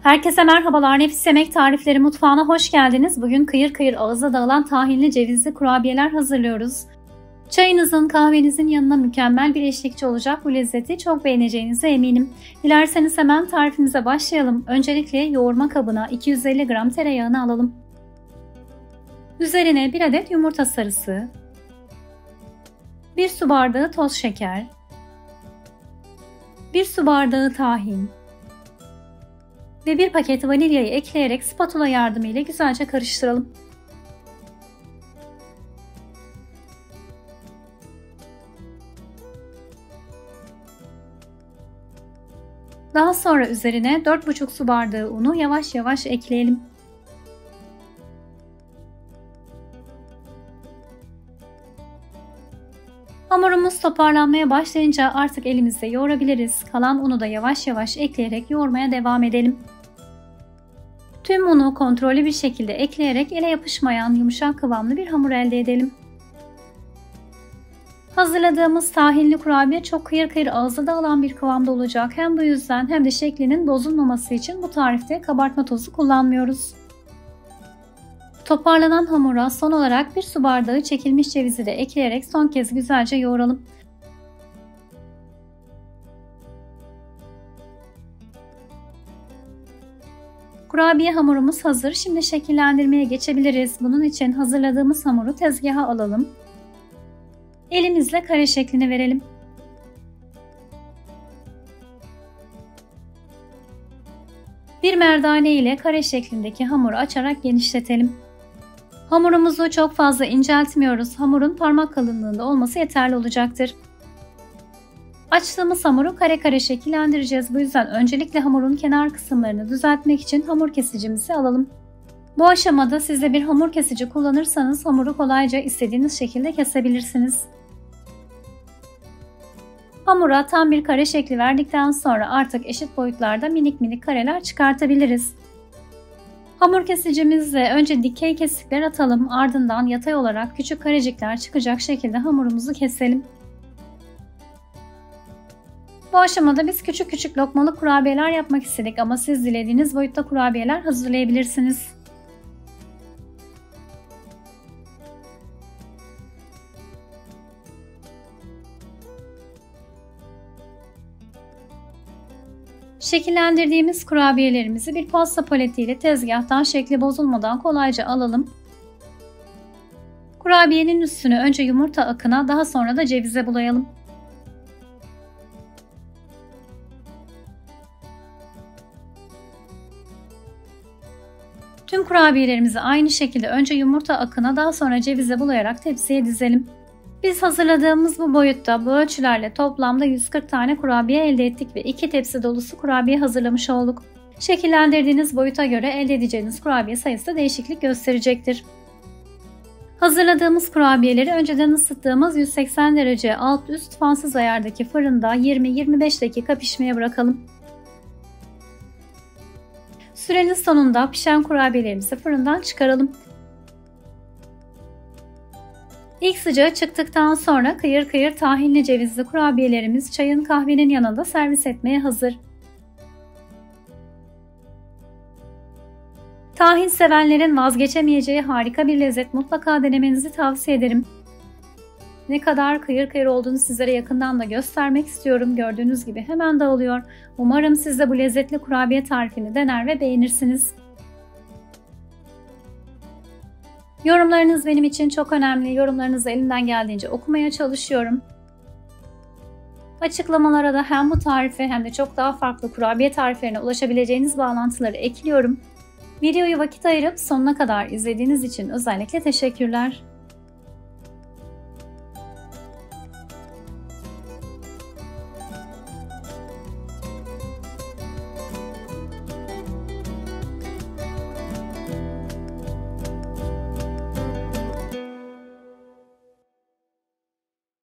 Herkese merhabalar. Nefis Yemek Tarifleri mutfağına hoş geldiniz. Bugün kıyır kıyır ağızda dağılan tahinli cevizli kurabiyeler hazırlıyoruz. Çayınızın, kahvenizin yanına mükemmel bir eşlikçi olacak bu lezzeti çok beğeneceğinize eminim. Dilerseniz hemen tarifimize başlayalım. Öncelikle yoğurma kabına 250 gram tereyağını alalım. Üzerine 1 adet yumurta sarısı, 1 su bardağı toz şeker, 1 su bardağı tahin ve 1 paket vanilyayı ekleyerek spatula yardımıyla güzelce karıştıralım. Daha sonra üzerine 4,5 su bardağı unu yavaş yavaş ekleyelim. Hamurumuz toparlanmaya başlayınca artık elimizle yoğurabiliriz. Kalan unu da yavaş yavaş ekleyerek yoğurmaya devam edelim. Tüm unu kontrollü bir şekilde ekleyerek ele yapışmayan yumuşak kıvamlı bir hamur elde edelim. Hazırladığımız tahinli kurabiye çok kıyır kıyır ağızda dağılan bir kıvamda olacak. Hem bu yüzden hem de şeklinin bozulmaması için bu tarifte kabartma tozu kullanmıyoruz. Toparlanan hamura son olarak 1 su bardağı çekilmiş cevizi de ekleyerek son kez güzelce yoğuralım. Kurabiye hamurumuz hazır. Şimdi şekillendirmeye geçebiliriz. Bunun için hazırladığımız hamuru tezgaha alalım. Elimizle kare şeklini verelim. Bir merdane ile kare şeklindeki hamuru açarak genişletelim. Hamurumuzu çok fazla inceltmiyoruz. Hamurun parmak kalınlığında olması yeterli olacaktır. Açtığımız hamuru kare kare şekillendireceğiz. Bu yüzden öncelikle hamurun kenar kısımlarını düzeltmek için hamur kesicimizi alalım. Bu aşamada siz de bir hamur kesici kullanırsanız hamuru kolayca istediğiniz şekilde kesebilirsiniz. Hamura tam bir kare şekli verdikten sonra artık eşit boyutlarda minik minik kareler çıkartabiliriz. Hamur kesicimizle önce dikey kesikler atalım, ardından yatay olarak küçük karecikler çıkacak şekilde hamurumuzu keselim. Bu aşamada biz küçük küçük lokmalık kurabiyeler yapmak istedik ama siz dilediğiniz boyutta kurabiyeler hazırlayabilirsiniz. Şekillendirdiğimiz kurabiyelerimizi bir pasta paletiyle tezgahtan şekli bozulmadan kolayca alalım. Kurabiyenin üstünü önce yumurta akına, daha sonra da cevize bulayalım. Tüm kurabiyelerimizi aynı şekilde önce yumurta akına, daha sonra cevize bulayarak tepsiye dizelim. Biz hazırladığımız bu boyutta, bu ölçülerle toplamda 140 tane kurabiye elde ettik ve 2 tepsi dolusu kurabiye hazırlamış olduk. Şekillendirdiğiniz boyuta göre elde edeceğiniz kurabiye sayısı da değişiklik gösterecektir. Hazırladığımız kurabiyeleri önceden ısıttığımız 180 derece alt üst fansız ayardaki fırında 20-25 dakika pişmeye bırakalım. Sürenin sonunda pişen kurabiyelerimizi fırından çıkaralım. İlk sıcağı çıktıktan sonra kıyır kıyır tahinli cevizli kurabiyelerimiz çayın kahvenin yanında servis etmeye hazır. Tahin sevenlerin vazgeçemeyeceği harika bir lezzet, mutlaka denemenizi tavsiye ederim. Ne kadar kıyır kıyır olduğunu sizlere yakından da göstermek istiyorum. Gördüğünüz gibi hemen dağılıyor. Umarım siz de bu lezzetli kurabiye tarifini dener ve beğenirsiniz. Yorumlarınız benim için çok önemli. Yorumlarınızı elimden geldiğince okumaya çalışıyorum. Açıklamalara da hem bu tarife hem de çok daha farklı kurabiye tariflerine ulaşabileceğiniz bağlantıları ekliyorum. Videoyu vakit ayırıp sonuna kadar izlediğiniz için özellikle teşekkürler.